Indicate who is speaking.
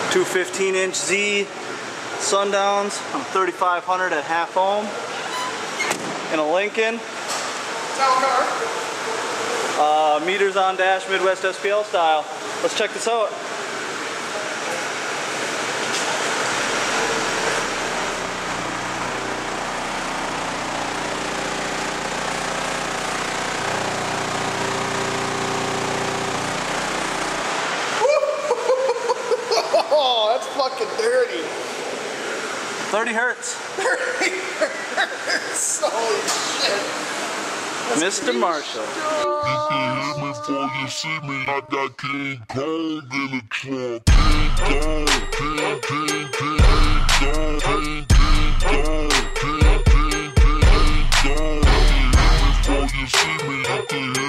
Speaker 1: Two 15-inch Z Sundowns on a 3500 at half ohm. In a Lincoln. Meters on dash, Midwest SPL style. Let's check this out.
Speaker 2: Oh, that's fucking dirty.
Speaker 1: 30 hertz.
Speaker 2: 30 hertz. Holy shit.
Speaker 1: Mr. Marshall.
Speaker 3: You can hear me before you see me. I got King Kong in the trunk. King Kong, King Kong, King Kong. You can hear me before you see me. You can